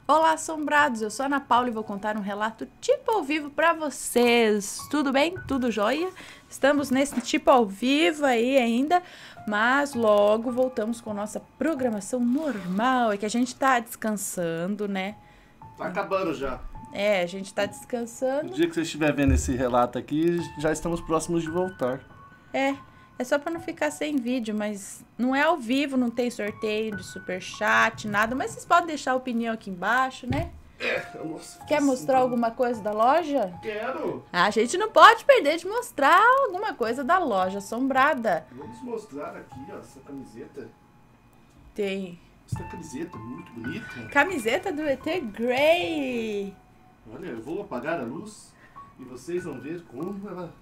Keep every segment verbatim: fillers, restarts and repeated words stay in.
Olá, assombrados! Eu sou a Ana Paula e vou contar um relato tipo ao vivo pra vocês. Tudo bem? Tudo jóia? Estamos nesse tipo ao vivo aí ainda, mas logo voltamos com nossa programação normal. É que a gente tá descansando, né? Tá acabando já. É, a gente tá descansando. No dia que você estiver vendo esse relato aqui, já estamos próximos de voltar. É, é só pra não ficar sem vídeo, mas não é ao vivo, não tem sorteio de superchat, nada. Mas vocês podem deixar a opinião aqui embaixo, né? É, nossa. Quer mostrar assim, alguma coisa da loja? Quero! A gente não pode perder de mostrar alguma coisa da loja assombrada. Vamos mostrar aqui, ó, essa camiseta. Tem Essa camiseta muito bonita. camiseta do E T Grey. Olha, eu vou apagar a luz e vocês vão ver como ela...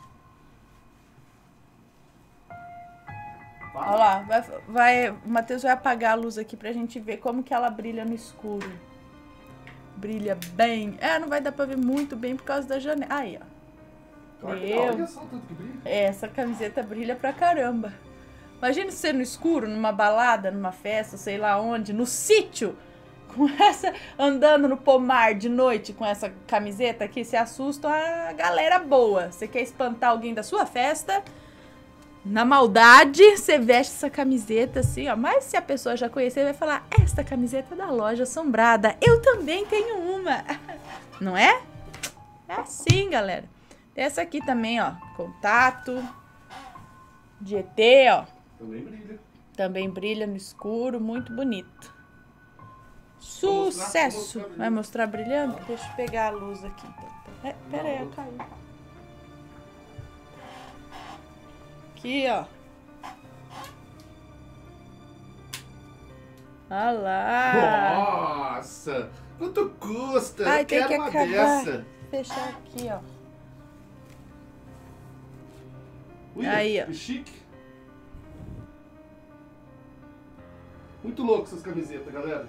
Olha lá, vai, vai, o Matheus vai apagar a luz aqui pra gente ver como que ela brilha no escuro. Brilha bem. É, não vai dar pra ver muito bem por causa da janela. Aí, ó. Olha, Meu. olha só tanto que brilha. É, essa camiseta brilha pra caramba. Imagina você no escuro, numa balada, numa festa, sei lá onde, no sítio, com essa, andando no pomar de noite com essa camiseta aqui, você assusta a galera boa. Você quer espantar alguém da sua festa, na maldade, você veste essa camiseta assim, ó. Mas se a pessoa já conhecer, vai falar, esta camiseta é da loja assombrada. Eu também tenho uma. Não é? É assim, galera. Tem essa aqui também, ó. Contato de E T, ó. Também brilha. Também brilha no escuro, muito bonito. Vou mostrar- Sucesso! vou mostrar Vai mostrar brilhando? Deixa eu pegar a luz aqui. Então. É, pera aí, eu caí. Aqui, ó. Olha lá. Nossa! Quanto custa? Ai, Eu tem quero que uma acabar. dessa. Fechar aqui, ó. Ui, Aí, ó. que chique. Muito louco essas camisetas, galera.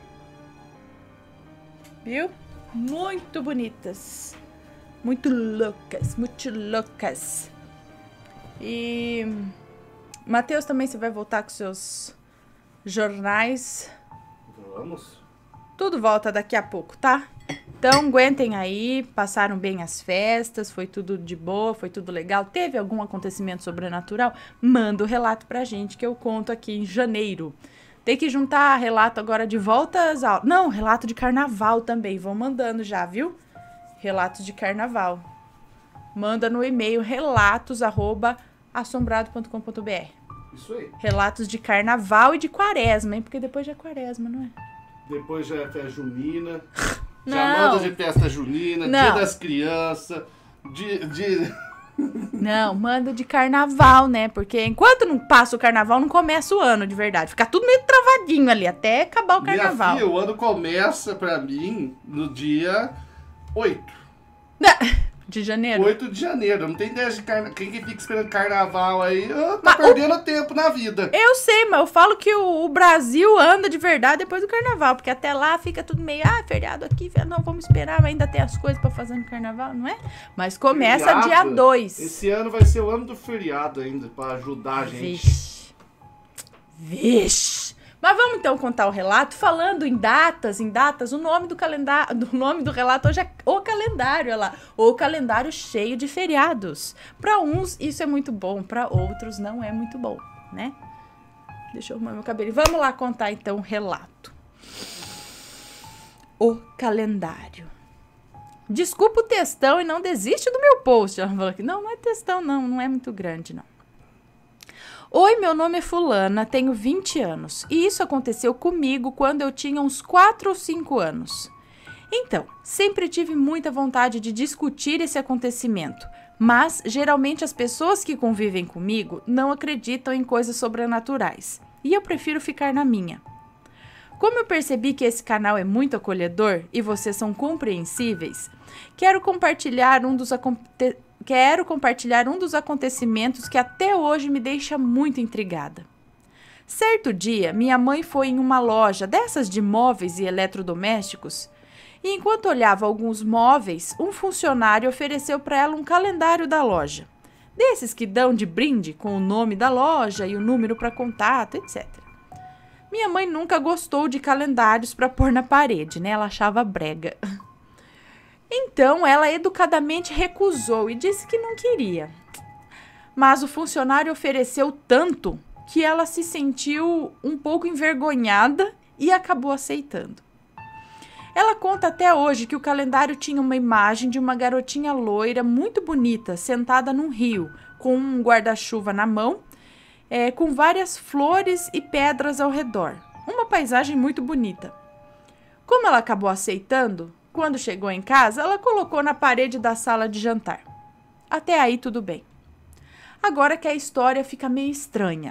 Viu? Muito bonitas. Muito loucas, muito loucas. E Matheus, também você vai voltar com seus jornais. Vamos. Tudo volta daqui a pouco, tá? Então aguentem aí, passaram bem as festas, foi tudo de boa, foi tudo legal. Teve algum acontecimento sobrenatural? Manda o relato pra gente que eu conto aqui em janeiro. Tem que juntar relato agora de volta às aulas. Não, relato de carnaval também. Vão mandando já, viu? Relatos de carnaval. Manda no e-mail relatos arroba assombrado ponto com ponto br. Isso aí. Relatos de carnaval e de quaresma, hein? Porque depois já é quaresma, não é? Depois já é festa junina. Já Não. manda de festa junina, Não. dia das crianças, de... de... Não, manda de carnaval, né? Porque enquanto não passa o carnaval, não começa o ano de verdade. Fica tudo meio travadinho ali, até acabar o carnaval. Minha filha, o ano começa pra mim no dia oito. De janeiro? oito de janeiro. Não tem ideia de carnaval. Quem que fica esperando carnaval aí, ó, tá Mas perdendo tempo na vida. Eu sei, mas eu falo que o, o Brasil anda de verdade depois do carnaval. Porque até lá fica tudo meio, ah, feriado aqui, não, vamos esperar, mas ainda tem as coisas pra fazer no carnaval, não é? Mas começa Feriado, dia dois. Esse ano vai ser o ano do feriado ainda, pra ajudar a gente. Vixe. Vixe. Mas vamos então contar o relato, falando em datas, em datas, o nome do calendário, do nome do relato hoje é o calendário, olha lá, o calendário cheio de feriados. Para uns isso é muito bom, para outros não é muito bom, né? Deixa eu arrumar meu cabelo. Vamos lá contar então o relato. O calendário. Desculpa o textão e não desiste do meu post. Ela falou aqui. Não, não é textão não, não é muito grande não. Oi, meu nome é fulana, tenho vinte anos e isso aconteceu comigo quando eu tinha uns quatro ou cinco anos. Então, sempre tive muita vontade de discutir esse acontecimento, mas geralmente as pessoas que convivem comigo não acreditam em coisas sobrenaturais e eu prefiro ficar na minha. Como eu percebi que esse canal é muito acolhedor e vocês são compreensíveis, quero compartilhar um dos acontecimentos Quero compartilhar um dos acontecimentos que até hoje me deixa muito intrigada. Certo dia, minha mãe foi em uma loja dessas de móveis e eletrodomésticos e enquanto olhava alguns móveis, um funcionário ofereceu para ela um calendário da loja. Desses que dão de brinde com o nome da loja e o número para contato, etcétera. Minha mãe nunca gostou de calendários para pôr na parede, né? Ela achava brega. Então, ela educadamente recusou e disse que não queria. Mas o funcionário ofereceu tanto que ela se sentiu um pouco envergonhada e acabou aceitando. Ela conta até hoje que o calendário tinha uma imagem de uma garotinha loira muito bonita, sentada num rio, com um guarda-chuva na mão, é, com várias flores e pedras ao redor. Uma paisagem muito bonita. Como ela acabou aceitando, quando chegou em casa, ela colocou na parede da sala de jantar. Até aí tudo bem. Agora que a história fica meio estranha.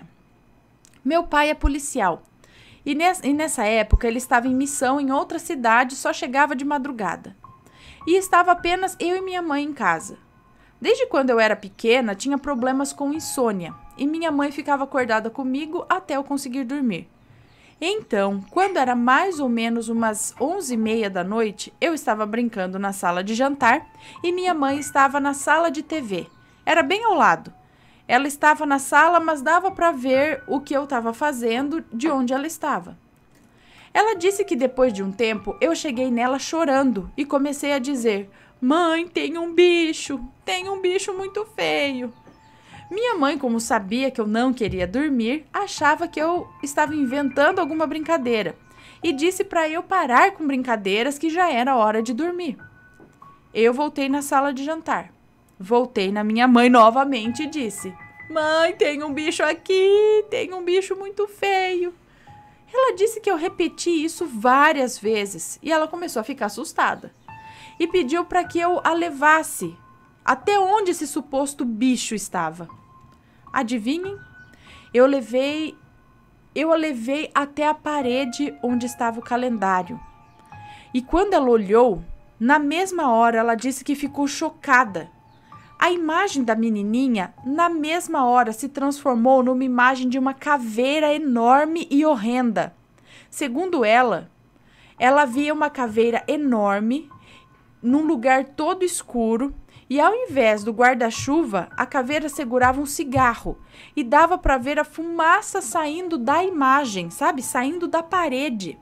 Meu pai é policial. E nessa época ele estava em missão em outra cidade, só chegava de madrugada. E estava apenas eu e minha mãe em casa. Desde quando eu era pequena, tinha problemas com insônia. E minha mãe ficava acordada comigo até eu conseguir dormir. Então, quando era mais ou menos umas onze e meia da noite, eu estava brincando na sala de jantar e minha mãe estava na sala de T V. Era bem ao lado. Ela estava na sala, mas dava para ver o que eu estava fazendo de onde ela estava. Ela disse que depois de um tempo eu cheguei nela chorando e comecei a dizer: "Mãe, tem um bicho, tem um bicho muito feio." Minha mãe, como sabia que eu não queria dormir, achava que eu estava inventando alguma brincadeira e disse para eu parar com brincadeiras, que já era hora de dormir. Eu voltei na sala de jantar. Voltei na minha mãe novamente e disse: "Mãe, tem um bicho aqui, tem um bicho muito feio." Ela disse que eu repeti isso várias vezes e ela começou a ficar assustada e pediu para que eu a levasse até onde esse suposto bicho estava. Adivinhem? Eu levei, eu a levei até a parede onde estava o calendário. E quando ela olhou, na mesma hora ela disse que ficou chocada. A imagem da menininha, na mesma hora, se transformou numa imagem de uma caveira enorme e horrenda. Segundo ela, ela via uma caveira enorme num lugar todo escuro. E ao invés do guarda-chuva, a caveira segurava um cigarro e dava para ver a fumaça saindo da imagem, sabe? Saindo da parede.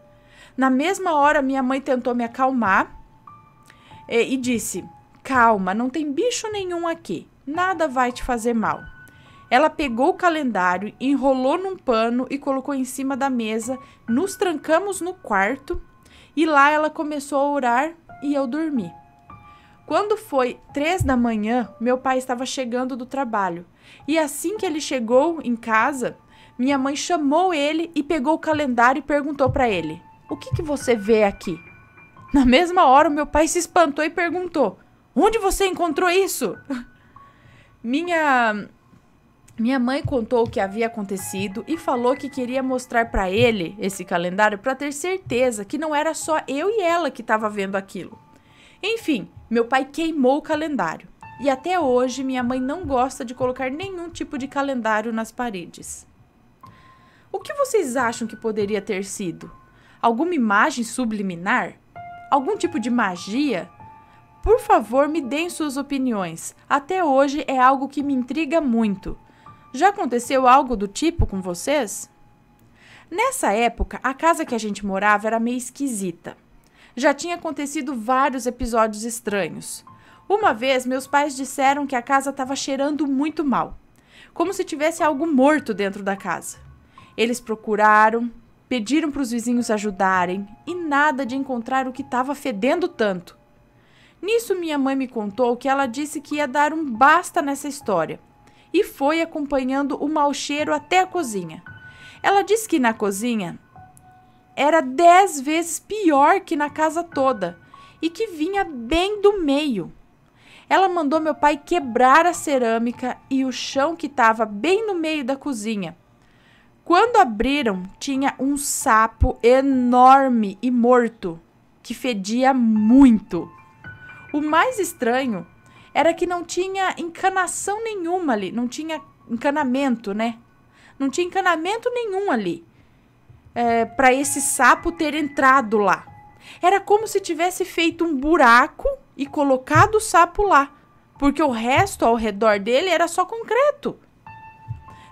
Na mesma hora, minha mãe tentou me acalmar e, e disse: "Calma, não tem bicho nenhum aqui. Nada vai te fazer mal." Ela pegou o calendário, enrolou num pano e colocou em cima da mesa. Nos trancamos no quarto e lá ela começou a orar e eu dormi. Quando foi três da manhã, meu pai estava chegando do trabalho. E assim que ele chegou em casa, minha mãe chamou ele e pegou o calendário e perguntou para ele: "O que que você vê aqui?" Na mesma hora, meu pai se espantou e perguntou: "Onde você encontrou isso?" Minha, minha mãe contou o que havia acontecido e falou que queria mostrar para ele esse calendário para ter certeza que não era só eu e ela que estava vendo aquilo. Enfim, meu pai queimou o calendário. E até hoje minha mãe não gosta de colocar nenhum tipo de calendário nas paredes. O que vocês acham que poderia ter sido? Alguma imagem subliminar? Algum tipo de magia? Por favor, me deem suas opiniões. Até hoje é algo que me intriga muito. Já aconteceu algo do tipo com vocês? Nessa época, a casa que a gente morava era meio esquisita. Já tinha acontecido vários episódios estranhos. Uma vez, meus pais disseram que a casa estava cheirando muito mal, como se tivesse algo morto dentro da casa. Eles procuraram, pediram para os vizinhos ajudarem e nada de encontrar o que estava fedendo tanto. Nisso, minha mãe me contou que ela disse que ia dar um basta nessa história e foi acompanhando o mau cheiro até a cozinha. Ela disse que na cozinha era dez vezes pior que na casa toda e que vinha bem do meio. Ela mandou meu pai quebrar a cerâmica e o chão que estava bem no meio da cozinha. Quando abriram, tinha um sapo enorme e morto, que fedia muito. O mais estranho era que não tinha encanação nenhuma ali, não tinha encanamento, né? Não tinha encanamento nenhum ali. É, para esse sapo ter entrado lá. Era como se tivesse feito um buraco e colocado o sapo lá, porque o resto ao redor dele era só concreto.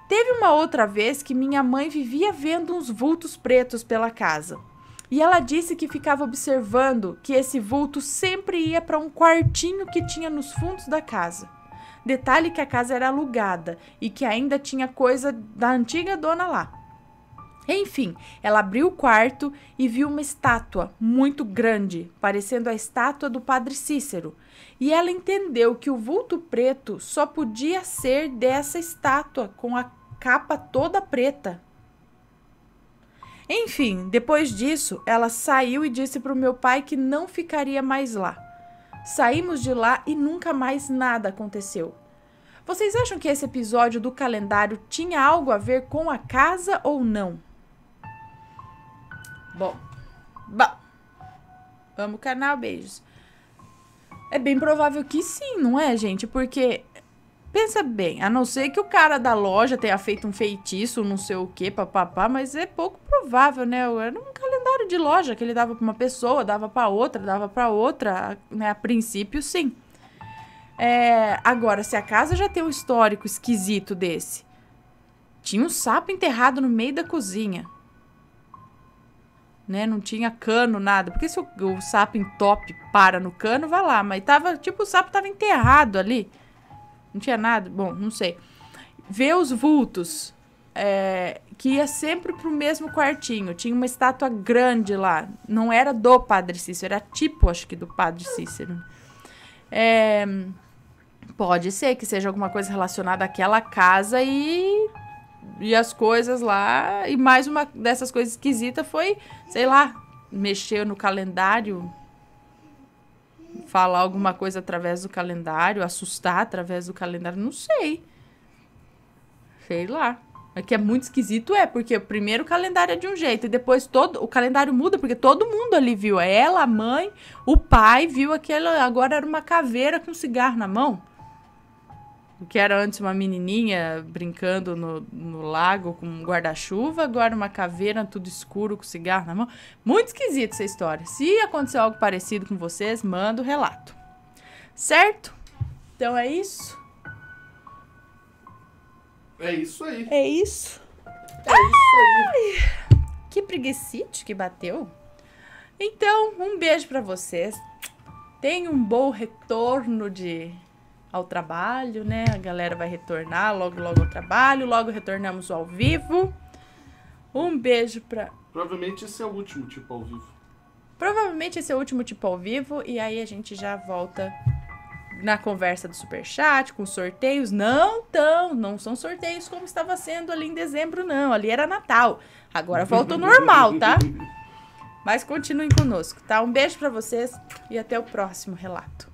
Teve uma outra vez que minha mãe vivia vendo uns vultos pretos pela casa. E ela disse que ficava observando que esse vulto sempre ia para um quartinho que tinha nos fundos da casa. Detalhe que a casa era alugada e que ainda tinha coisa da antiga dona lá. Enfim, ela abriu o quarto e viu uma estátua muito grande, parecendo a estátua do Padre Cícero. E ela entendeu que o vulto preto só podia ser dessa estátua com a capa toda preta. Enfim, depois disso, ela saiu e disse para o meu pai que não ficaria mais lá. Saímos de lá e nunca mais nada aconteceu. Vocês acham que esse episódio do calendário tinha algo a ver com a casa ou não? Bom, bom, amo o canal, beijos. É bem provável que sim, não é, gente? Porque, pensa bem, a não ser que o cara da loja tenha feito um feitiço, não sei o que, papapá, mas é pouco provável, né? Era um calendário de loja que ele dava pra uma pessoa, dava pra outra, dava pra outra, né? A princípio, sim. É, agora, se a casa já tem um histórico esquisito desse, tinha um sapo enterrado no meio da cozinha. Né, não tinha cano, nada. Porque se o, o sapo entope para no cano, vai lá. Mas tava, tipo, o sapo tava enterrado ali. Não tinha nada. Bom, não sei. Ver os vultos. É, que ia sempre pro mesmo quartinho. Tinha uma estátua grande lá. Não era do Padre Cícero. Era tipo, acho que, do Padre Cícero. É, pode ser que seja alguma coisa relacionada àquela casa e... E as coisas lá, e mais uma dessas coisas esquisitas foi, sei lá, mexer no calendário, falar alguma coisa através do calendário, assustar através do calendário, não sei. Sei lá. É que é muito esquisito, é, porque o primeiro calendário é de um jeito, e depois todo o calendário muda, porque todo mundo ali viu. Ela, a mãe, o pai viu aquele, agora era uma caveira com cigarro na mão. O que era antes uma menininha brincando no, no lago com um guarda-chuva, agora uma caveira tudo escuro com cigarro na mão. Muito esquisita essa história. Se aconteceu algo parecido com vocês, manda o relato. Certo? Então é isso? É isso aí. É isso? É isso aí. Que preguicite que bateu. Então, um beijo pra vocês. Tenham um bom retorno de... ao trabalho, né? A galera vai retornar logo, logo ao trabalho. Logo retornamos ao vivo. Um beijo pra... Provavelmente esse é o último tipo ao vivo. Provavelmente esse é o último tipo ao vivo. E aí a gente já volta na conversa do Superchat, com sorteios. Não tão, não são sorteios como estava sendo ali em dezembro, não. Ali era Natal. Agora volta ao normal, tá? Mas continuem conosco, tá? Um beijo pra vocês e até o próximo relato.